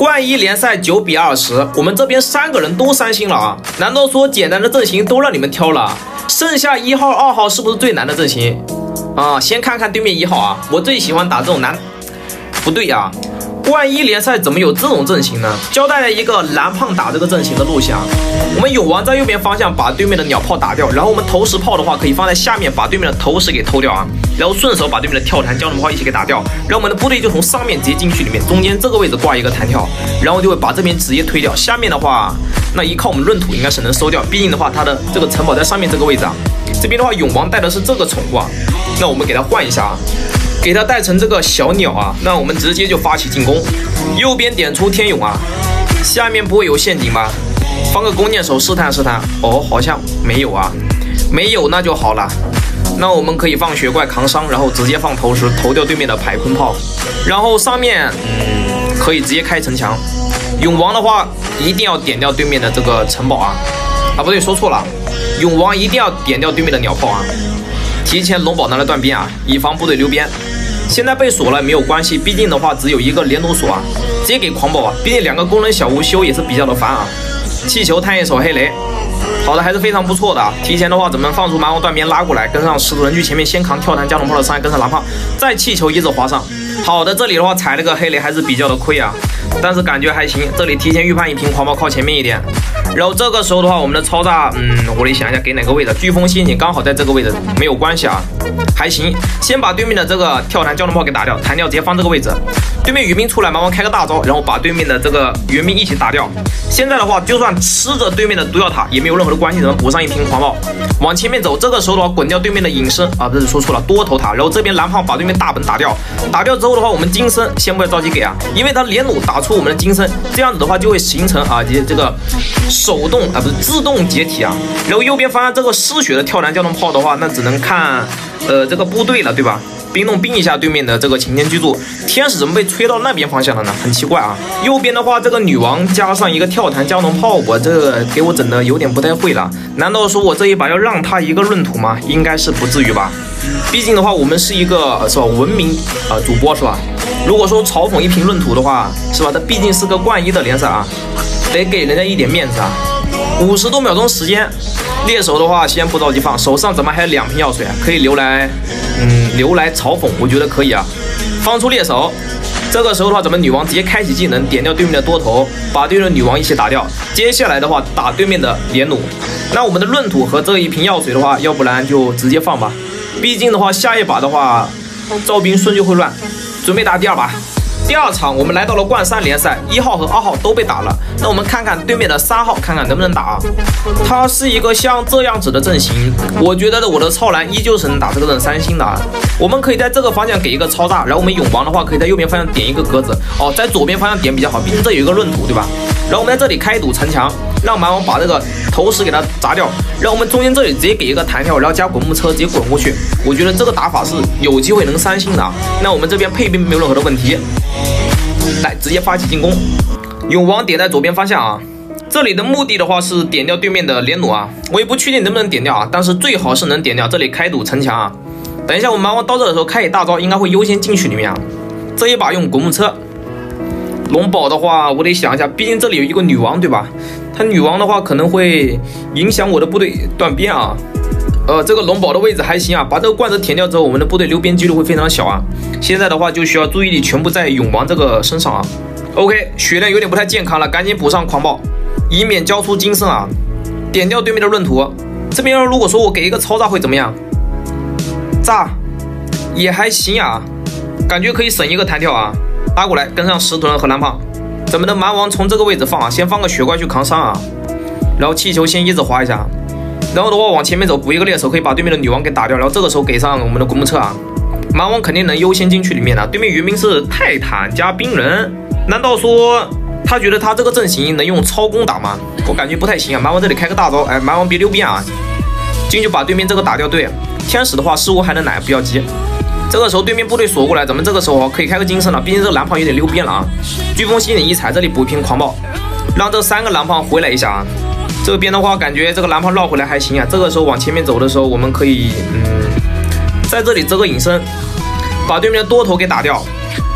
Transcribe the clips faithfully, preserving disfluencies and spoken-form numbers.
冠一联赛九比二十，我们这边三个人都三星了啊！难道说简单的阵型都让你们挑了？剩下一号、二号是不是最难的阵型啊？先看看对面一号啊，我最喜欢打这种难。不对呀、啊，冠一联赛怎么有这种阵型呢？教大家一个蓝胖打这个阵型的路线啊。我们勇王在右边方向把对面的鸟炮打掉，然后我们投石炮的话可以放在下面把对面的投石给偷掉啊，然后顺手把对面的跳弹蛟龙炮一起给打掉，然后我们的部队就从上面直接进去里面，中间这个位置挂一个弹跳，然后就会把这边直接推掉。下面的话，那依靠我们闰土应该是能收掉，毕竟的话它的这个城堡在上面这个位置啊。这边的话勇王带的是这个宠物啊，那我们给它换一下啊。给它带成这个小鸟啊，那我们直接就发起进攻。右边点出天勇啊，下面不会有陷阱吧？放个弓箭手试探试探。哦，好像没有啊，没有那就好了。那我们可以放血怪扛伤，然后直接放投石投掉对面的排坤炮，然后上面嗯可以直接开城墙。勇王的话一定要点掉对面的这个城堡啊，啊不对，说错了，勇王一定要点掉对面的鸟炮啊。提前龙宝拿来断边啊，以防部队溜边。现在被锁了没有关系，毕竟的话只有一个连弩锁啊，直接给狂暴啊，毕竟两个功能小屋修也是比较的烦啊。气球探一手黑雷，好的还是非常不错的啊。提前的话咱们放出蛮王断边拉过来，跟上石头人去前面先扛跳弹加农炮的伤害，跟上蓝胖，再气球一直滑上。好的，这里的话踩了个黑雷还是比较的亏啊，但是感觉还行。这里提前预判一瓶狂暴靠前面一点，然后这个时候的话我们的超炸，嗯，我得想一下给哪个位置。飓风陷阱刚好在这个位置，没有关系啊，还行。先把对面的这个跳弹蛟龙炮给打掉，弹掉直接放这个位置。对面援兵出来，蛮王开个大招，然后把对面的这个援兵一起打掉。现在的话就算吃着对面的毒药塔也没有任何的关系，咱们补上一瓶狂暴，往前面走。这个时候的话滚掉对面的隐身啊，不是说错了，多头塔。然后这边蓝胖把对面大本打掉，打掉之后的话我们金身先不要着急给啊，因为他连弩打出我们的金身，这样子的话就会形成啊这个手动啊不是自动解体啊。然后右边方向这个失血的跳弹蛟龙炮的话，那只能看呃这个部队了，对吧？冰冻冰一下对面的这个擎天居住，天使怎么被吹到那边方向了呢？很奇怪啊。右边的话这个女王加上一个跳弹蛟龙炮，我这个给我整的有点不太会了。难道说我这一把要让他一个闰土吗？应该是不至于吧。毕竟的话我们是一个是吧文明啊、呃、主播是吧？如果说嘲讽一瓶闰土的话是吧，它毕竟是个冠一的联赛啊，得给人家一点面子啊。五十多秒钟时间，猎手的话先不着急放，手上怎么还有两瓶药水啊？可以留来，嗯，留来嘲讽，我觉得可以啊。放出猎手，这个时候的话，咱们女王直接开启技能，点掉对面的多头，把对面的女王一起打掉。接下来的话，打对面的连弩。那我们的闰土和这一瓶药水的话，要不然就直接放吧。毕竟的话，下一把的话，赵兵顺就会乱。准备打第二把。第二场我们来到了冠三联赛，一号和二号都被打了。那我们看看对面的三号，看看能不能打啊？它是一个像这样子的阵型，我觉得我的超蓝依旧是能打这个人三星的啊。我们可以在这个方向给一个超炸，然后我们勇王的话可以在右边方向点一个格子，哦，在左边方向点比较好，毕竟这有一个闰土，对吧？然后我们在这里开一堵城墙，让蛮王把这个投石给它砸掉，然后我们中间这里直接给一个弹跳，然后加滚木车直接滚过去。我觉得这个打法是有机会能三星的啊。那我们这边配兵没有任何的问题。来，直接发起进攻，勇王点在左边方向啊。这里的目的的话是点掉对面的连弩啊，我也不确定能不能点掉啊，但是最好是能点掉。这里开堵城墙啊，等一下我们蛮王到这的时候开启大招，应该会优先进去里面啊。这一把用滚木车，龙宝的话我得想一下，毕竟这里有一个女王对吧？他女王的话可能会影响我的部队断边啊。呃，这个龙宝的位置还行啊，把这个罐子填掉之后，我们的部队溜边几率会非常小啊。现在的话就需要注意力全部在勇王这个身上啊。OK， 血量有点不太健康了，赶紧补上狂暴，以免交出金身啊。点掉对面的闰土，这边如果说我给一个超炸会怎么样？炸也还行啊，感觉可以省一个弹跳啊。拉过来跟上石头人和蓝胖，咱们的蛮王从这个位置放啊，先放个血怪去扛伤啊，然后气球先一直滑一下。然后的话往前面走，补一个猎手，可以把对面的女王给打掉。然后这个时候给上我们的滚木车啊，蛮王肯定能优先进去里面的。对面援兵是泰坦加冰人，难道说他觉得他这个阵型能用超攻打吗？我感觉不太行啊。蛮王这里开个大招，哎，蛮王别溜边啊，进去把对面这个打掉。对，天使的话失误还能奶，不要急。这个时候对面部队锁过来，咱们这个时候可以开个金身了，毕竟这个蓝胖有点溜边了啊。飓风吸引一踩，这里补一瓶狂暴，让这三个蓝胖回来一下啊。这边的话，感觉这个蓝胖绕回来还行啊。这个时候往前面走的时候，我们可以，嗯，在这里这个隐身，把对面的多头给打掉，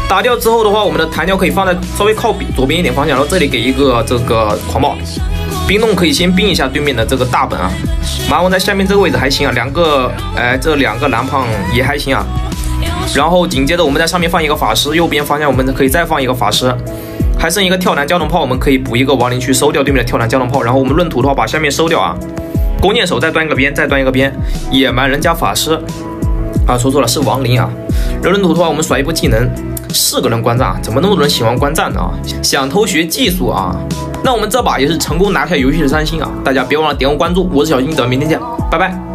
打掉之后的话，我们的弹条可以放在稍微靠左边一点方向，然后这里给一个这个狂暴。冰冻可以先冰一下对面的这个大本啊，马王在下面这个位置还行啊，两个哎这两个蓝胖也还行啊。然后紧接着我们在上面放一个法师，右边方向我们可以再放一个法师，还剩一个跳弹交通炮，我们可以补一个亡灵去收掉对面的跳弹交通炮。然后我们论土的话把下面收掉啊，弓箭手再端一个边，再端一个边，野蛮人加法师啊，说错了是亡灵啊。人论土的话我们甩一波技能，四个人观战，怎么那么多人喜欢观战呢啊？想偷学技术啊？那我们这把也是成功拿下游戏的三星啊！大家别忘了点我关注，我是小金，咱们明天见，拜拜。